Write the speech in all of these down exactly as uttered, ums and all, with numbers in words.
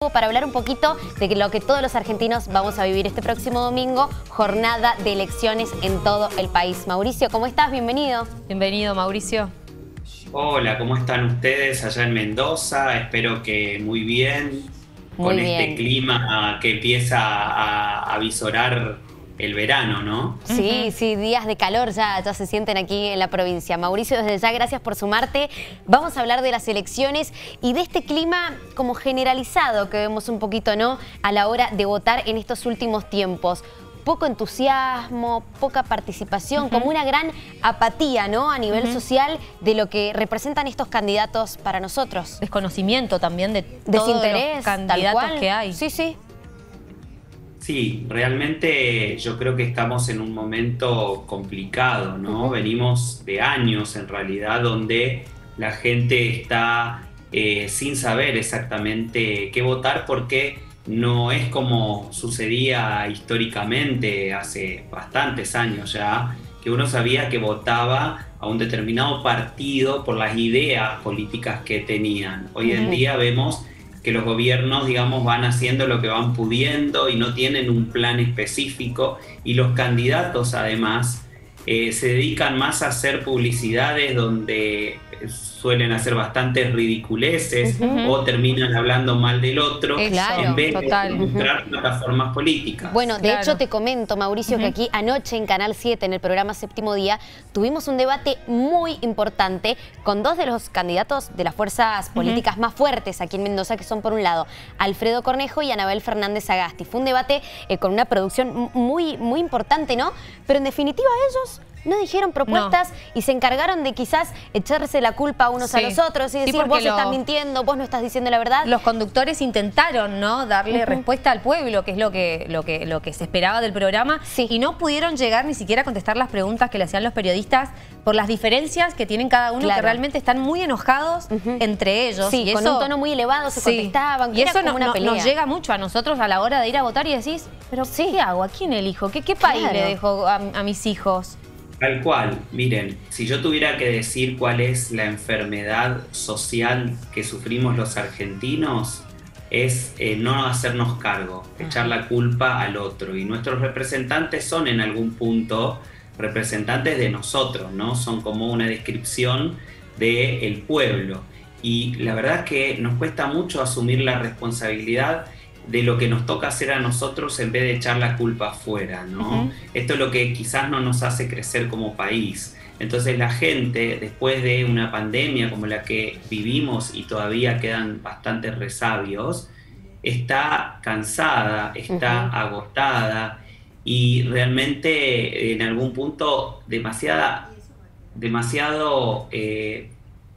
Para hablar un poquito de lo que todos los argentinos vamos a vivir este próximo domingo, jornada de elecciones en todo el país. Mauricio, ¿cómo estás? Bienvenido. Bienvenido, Mauricio. Hola, ¿cómo están ustedes allá en Mendoza? Espero que muy bien, Muy con bien. este clima que empieza a, a visorar el verano, ¿no? Sí, Uh-huh. sí, días de calor ya, ya se sienten aquí en la provincia. Mauricio, desde ya gracias por sumarte. Vamos a hablar de las elecciones y de este clima como generalizado que vemos un poquito, ¿no?, a la hora de votar en estos últimos tiempos. Poco entusiasmo, poca participación, uh-huh. como una gran apatía, ¿no?, a nivel uh-huh. social de lo que representan estos candidatos para nosotros. Desconocimiento también de todos Desinterés, los candidatos tal cual. que hay. Sí, sí. Sí, realmente yo creo que estamos en un momento complicado, ¿no? Uh-huh. Venimos de años en realidad donde la gente está eh, sin saber exactamente qué votar porque no es como sucedía históricamente hace bastantes años ya, que uno sabía que votaba a un determinado partido por las ideas políticas que tenían. Hoy uh-huh. en día vemos que los gobiernos, digamos, van haciendo lo que van pudiendo y no tienen un plan específico, y los candidatos además eh, se dedican más a hacer publicidades donde suelen hacer bastantes ridiculeces uh-huh. o terminan hablando mal del otro claro, en vez total. de encontrar uh-huh. plataformas políticas. Bueno, de claro. hecho te comento, Mauricio, uh-huh. que aquí anoche en Canal siete, en el programa Séptimo Día, tuvimos un debate muy importante con dos de los candidatos de las fuerzas políticas uh-huh. más fuertes aquí en Mendoza, que son por un lado Alfredo Cornejo y Anabel Fernández Sagasti. Fue un debate eh, con una producción muy, muy importante, ¿no? Pero en definitiva ellos no dijeron propuestas no. y se encargaron de quizás echarse la culpa unos sí. a los otros y decir, sí, vos lo, estás mintiendo, vos no estás diciendo la verdad. Los conductores intentaron, ¿no?, darle uh-huh. respuesta al pueblo, que es lo que, lo que, lo que se esperaba del programa, sí. y no pudieron llegar ni siquiera a contestar las preguntas que le hacían los periodistas por las diferencias que tienen cada uno, claro. que realmente están muy enojados uh-huh. entre ellos. Sí, y con eso, un tono muy elevado se sí. contestaban. Y eso no, no, no, nos llega mucho a nosotros a la hora de ir a votar y decís, pero sí. ¿qué hago? ¿A quién elijo? ¿Qué, qué país claro. le dejo a, a mis hijos? Tal cual, miren, si yo tuviera que decir cuál es la enfermedad social que sufrimos los argentinos, es eh, no hacernos cargo, echar la culpa al otro. Y nuestros representantes son en algún punto representantes de nosotros, ¿no? Son como una descripción del pueblo. Y la verdad es que nos cuesta mucho asumir la responsabilidad de lo que nos toca hacer a nosotros en vez de echar la culpa afuera, ¿no? Uh-huh. Esto es lo que quizás no nos hace crecer como país. Entonces la gente, después de una pandemia como la que vivimos y todavía quedan bastantes resabios, está cansada, está uh-huh. agotada y realmente en algún punto demasiada, demasiado... Eh,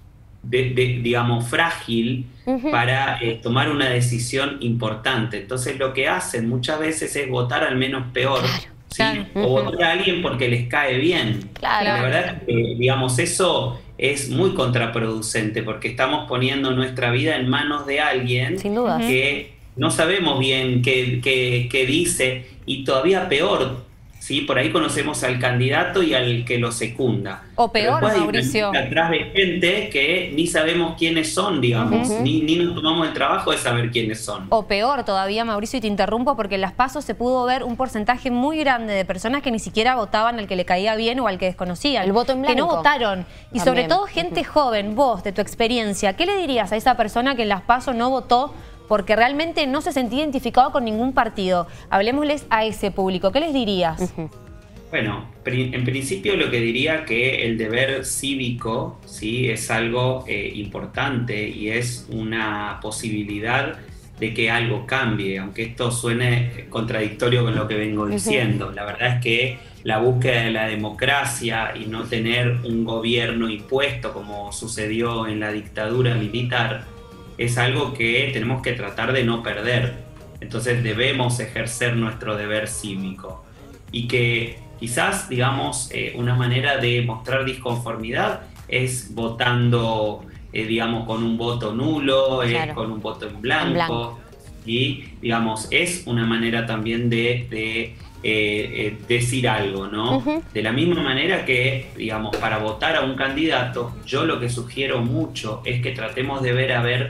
De, de, digamos, frágil uh-huh. para eh, tomar una decisión importante. Entonces lo que hacen muchas veces es votar al menos peor, claro, ¿sí? claro. o uh-huh. votar a alguien porque les cae bien. Claro. La verdad es que, digamos, eso es muy contraproducente porque estamos poniendo nuestra vida en manos de alguien sin duda que no sabemos bien qué, qué, qué dice, y todavía peor, ¿sí? Por ahí conocemos al candidato y al que lo secunda. O peor, Mauricio. Atrás de gente que ni sabemos quiénes son, digamos, uh-huh. ni, ni nos tomamos el trabajo de saber quiénes son. O peor todavía, Mauricio, y te interrumpo porque en las PASO se pudo ver un porcentaje muy grande de personas que ni siquiera votaban al que le caía bien o al que desconocían. El voto en blanco. Que no votaron. Y también. Sobre todo gente uh-huh. joven, vos, de tu experiencia, ¿qué le dirías a esa persona que en las PASO no votó porque realmente no se sentía identificado con ningún partido? Hablemosles a ese público. ¿Qué les dirías? Uh-huh. Bueno, en principio lo que diría que el deber cívico, ¿sí?, es algo eh, importante y es una posibilidad de que algo cambie, aunque esto suene contradictorio con lo que vengo diciendo. Uh-huh. La verdad es que la búsqueda de la democracia y no tener un gobierno impuesto como sucedió en la dictadura militar es algo que tenemos que tratar de no perder. Entonces debemos ejercer nuestro deber cívico. Y que quizás, digamos, eh, una manera de mostrar disconformidad es votando, eh, digamos, con un voto nulo, claro. eh, con un voto en blanco. En blanco. Y, digamos, es una manera también de, de eh, eh, decir algo, ¿no? Uh-huh. De la misma manera que, digamos, para votar a un candidato, yo lo que sugiero mucho es que tratemos de ver a ver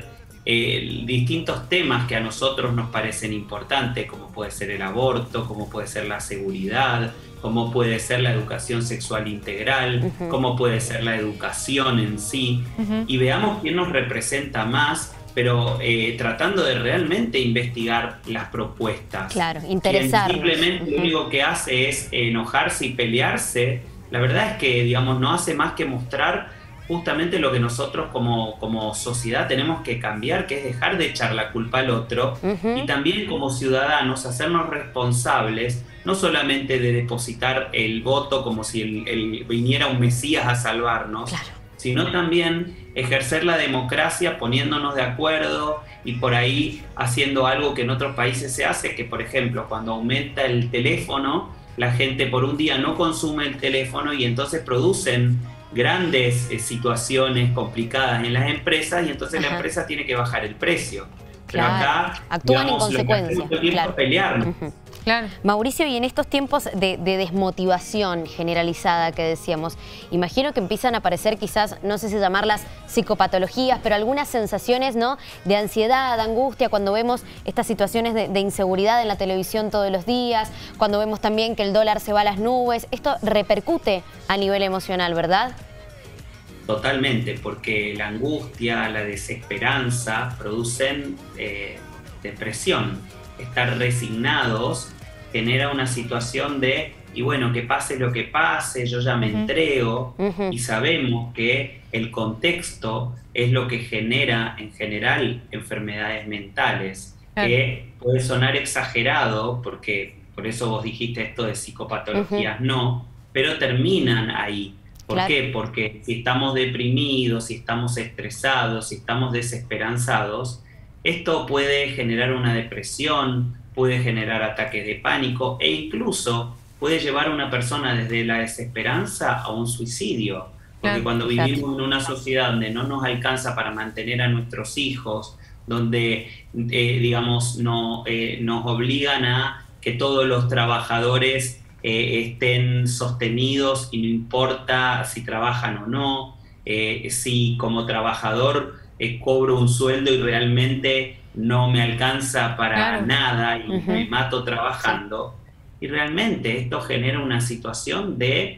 eh, distintos temas que a nosotros nos parecen importantes, como puede ser el aborto, como puede ser la seguridad, como puede ser la educación sexual integral, uh-huh. como puede ser la educación en sí, uh-huh. y veamos quién nos representa más, pero eh, tratando de realmente investigar las propuestas. Claro, interesarnos. Quien simplemente uh-huh. lo único que hace es enojarse y pelearse, la verdad es que, digamos, no hace más que mostrar justamente lo que nosotros como, como sociedad tenemos que cambiar, que es dejar de echar la culpa al otro, uh-huh. y también como ciudadanos hacernos responsables, no solamente de depositar el voto como si el, el, viniera un mesías a salvarnos, claro. sino también ejercer la democracia poniéndonos de acuerdo y por ahí haciendo algo que en otros países se hace, que por ejemplo cuando aumenta el teléfono, la gente por un día no consume el teléfono y entonces producen grandes eh, situaciones complicadas en las empresas y entonces Ajá. la empresa tiene que bajar el precio. Pero claro. acá actúan digamos, en consecuencia. Lo que claro. es pelearnos. Uh-huh. Claro. Mauricio, y en estos tiempos de, de desmotivación generalizada que decíamos, imagino que empiezan a aparecer quizás, no sé si llamarlas psicopatologías, pero algunas sensaciones, ¿no?, de ansiedad, de angustia, cuando vemos estas situaciones de, de inseguridad en la televisión todos los días, cuando vemos también que el dólar se va a las nubes. Esto repercute a nivel emocional, ¿verdad? Totalmente, porque la angustia, la desesperanza producen eh, depresión. Estar resignados genera una situación de, y bueno, que pase lo que pase, yo ya me uh-huh. entrego, uh-huh. y sabemos que el contexto es lo que genera en general enfermedades mentales, uh-huh. que puede sonar exagerado, porque por eso vos dijiste esto de psicopatologías, uh-huh. no, pero terminan ahí. ¿Por claro. qué? Porque si estamos deprimidos, si estamos estresados, si estamos desesperanzados, esto puede generar una depresión, puede generar ataques de pánico e incluso puede llevar a una persona desde la desesperanza a un suicidio. Porque claro, cuando exacto. vivimos en una sociedad donde no nos alcanza para mantener a nuestros hijos, donde eh, digamos no, eh, nos obligan a que todos los trabajadores eh, estén sostenidos y no importa si trabajan o no, eh, si como trabajador Eh, cobro un sueldo y realmente no me alcanza para claro. nada y uh-huh. me mato trabajando. Sí. Y realmente esto genera una situación de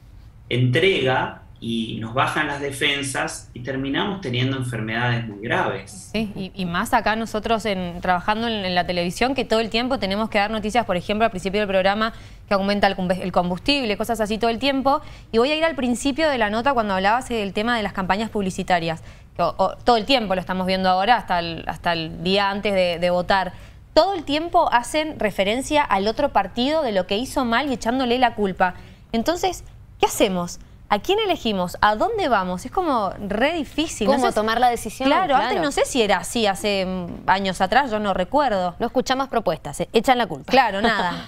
entrega y nos bajan las defensas y terminamos teniendo enfermedades muy graves. Sí, y, y más acá nosotros en, trabajando en, en la televisión, que todo el tiempo tenemos que dar noticias, por ejemplo, al principio del programa, que aumenta el, el combustible, cosas así todo el tiempo. Y voy a ir al principio de la nota cuando hablabas del tema de las campañas publicitarias. O, o, todo el tiempo lo estamos viendo ahora, hasta el, hasta el día antes de, de votar. Todo el tiempo hacen referencia al otro partido de lo que hizo mal y echándole la culpa. Entonces, ¿qué hacemos? ¿A quién elegimos? ¿A dónde vamos? Es como re difícil. ¿Cómo no sé, tomar la decisión? Claro, claro, antes no sé si era así hace años atrás, yo no recuerdo. No escuchamos propuestas, eh, echan la culpa. Claro, nada.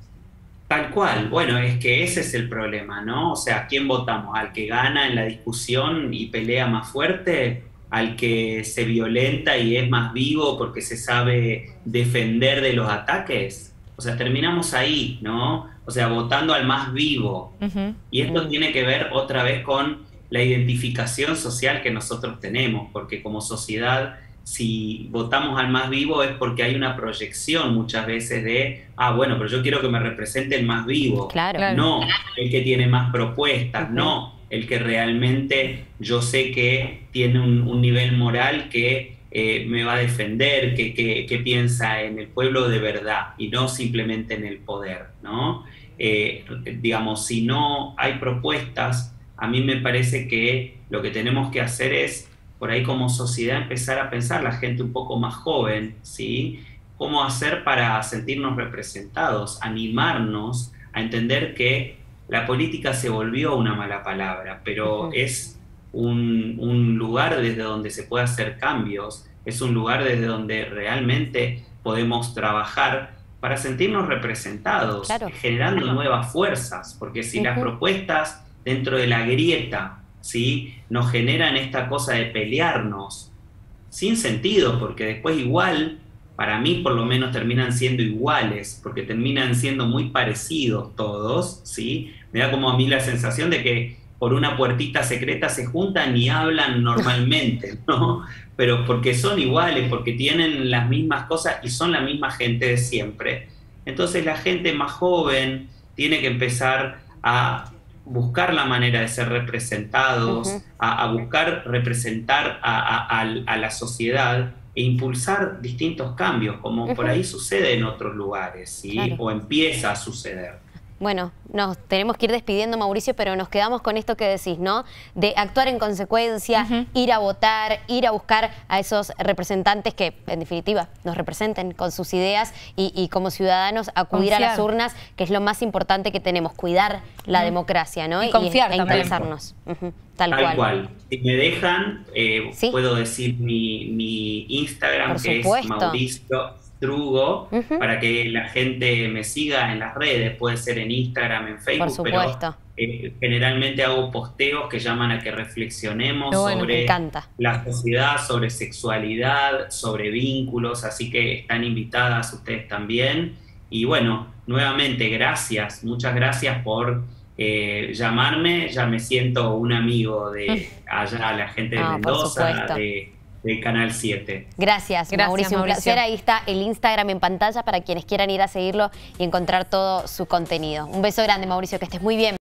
Tal cual. Bueno, es que ese es el problema, ¿no? O sea, ¿a quién votamos? ¿Al que gana en la discusión y pelea más fuerte? ¿Al que se violenta y es más vivo porque se sabe defender de los ataques? O sea, terminamos ahí, ¿no? O sea, votando al más vivo. Uh-huh. Y esto uh-huh. tiene que ver otra vez con la identificación social que nosotros tenemos, porque como sociedad, si votamos al más vivo es porque hay una proyección muchas veces de, ah, bueno, pero yo quiero que me represente el más vivo. Claro. No el que tiene más propuestas, uh-huh. no el que realmente yo sé que tiene un, un nivel moral que eh, me va a defender, que, que, que piensa en el pueblo de verdad y no simplemente en el poder, ¿no? Eh, digamos, si no hay propuestas, a mí me parece que lo que tenemos que hacer es, por ahí como sociedad, empezar a pensar, la gente un poco más joven, ¿sí? ¿Cómo hacer para sentirnos representados? Animarnos a entender que la política se volvió una mala palabra, pero uh-huh. es un, un lugar desde donde se puede hacer cambios, es un lugar desde donde realmente podemos trabajar para sentirnos representados, claro. generando claro. nuevas fuerzas, porque si uh-huh. las propuestas dentro de la grieta, ¿sí?, nos generan esta cosa de pelearnos sin sentido, porque después igual, para mí por lo menos terminan siendo iguales, porque terminan siendo muy parecidos todos, ¿sí? Me da como a mí la sensación de que por una puertita secreta se juntan y hablan normalmente, ¿no? Pero porque son iguales, porque tienen las mismas cosas y son la misma gente de siempre. Entonces la gente más joven tiene que empezar a buscar la manera de ser representados, uh-huh. a, a buscar representar a, a, a, a la sociedad e impulsar distintos cambios, como uh-huh. por ahí sucede en otros lugares, ¿sí? Claro. O empieza a suceder. Bueno, nos tenemos que ir despidiendo, Mauricio, pero nos quedamos con esto que decís, ¿no? De actuar en consecuencia, uh-huh. ir a votar, ir a buscar a esos representantes que, en definitiva, nos representen con sus ideas y, y como ciudadanos acudir confiar. a las urnas, que es lo más importante que tenemos, cuidar la uh-huh. democracia, ¿no? Y confiar y, e también. interesarnos. Uh-huh. Tal, Tal cual. cual. Si me dejan, eh, ¿Sí? puedo decir mi, mi Instagram, Por que supuesto. es Mauricio Strugo, uh-huh. para que la gente me siga en las redes, puede ser en Instagram, en Facebook, Por supuesto. pero eh, generalmente hago posteos que llaman a que reflexionemos bueno, sobre encanta. la sociedad, sobre sexualidad, sobre vínculos, así que están invitadas ustedes también. Y bueno, nuevamente, gracias, muchas gracias por eh, llamarme, ya me siento un amigo de allá, la gente de no, Mendoza, de... del Canal siete. Gracias, Gracias Mauricio, Mauricio, un placer. Ahí está el Instagram en pantalla para quienes quieran ir a seguirlo y encontrar todo su contenido. Un beso grande, Mauricio, que estés muy bien.